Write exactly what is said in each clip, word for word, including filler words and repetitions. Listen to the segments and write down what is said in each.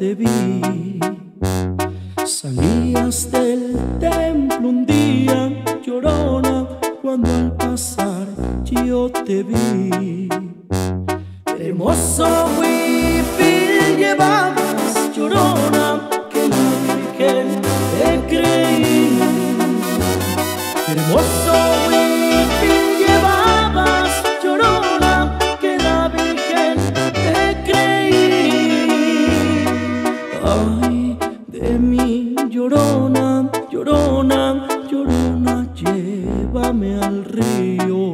te vi. Salías del templo un día, llorona, cuando al pasar yo te vi. Hermoso huipil llevabas, llorona, que la Virgen te creí. Hermoso huipil llevabas, llorona, que la Virgen te creí. Ay, de mí, llorona, llorona, llorona, llévame al río.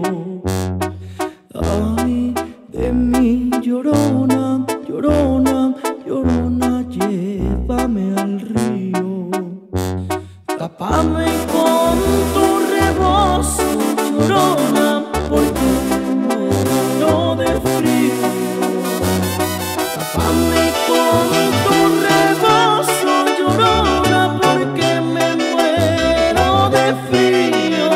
Ay, de mí, llorona, llorona, llorona, llévame al río. Tápame con tu rebozo, llorona, porque me muero de frío. Tápame con tu rebozo, llorona, porque me muero de frío.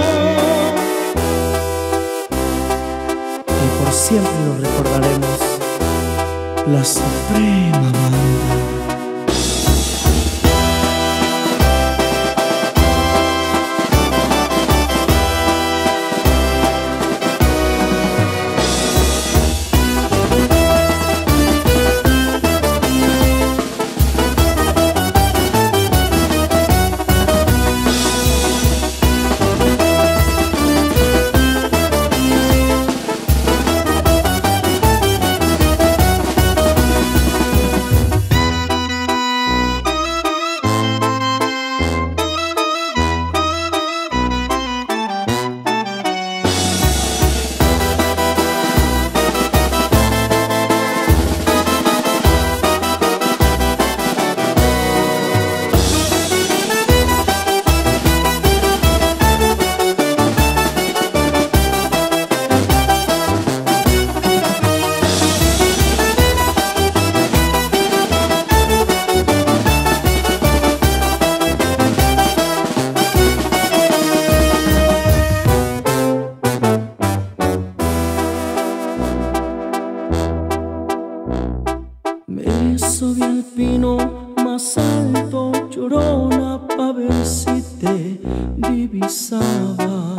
Y por siempre lo recordaremos, la Suprema Banda. Me subí al pino más alto, llorona, pa' ver si te divisaba.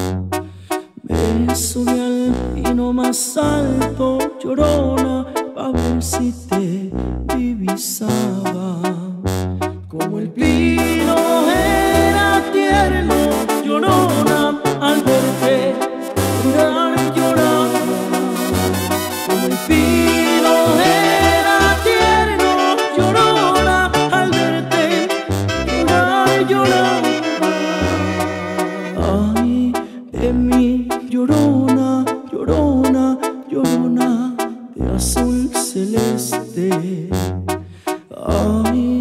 Me subí al pino más alto, llorona, pa' ver si te divisaba. Como el pino era tierno, llorona, al verte llorar, lloraba. Como el pino era tierno, llorona, al verte llorar, lloraba. Ay, de mí, llorona, llorona, llorona, de azul celeste. Ay,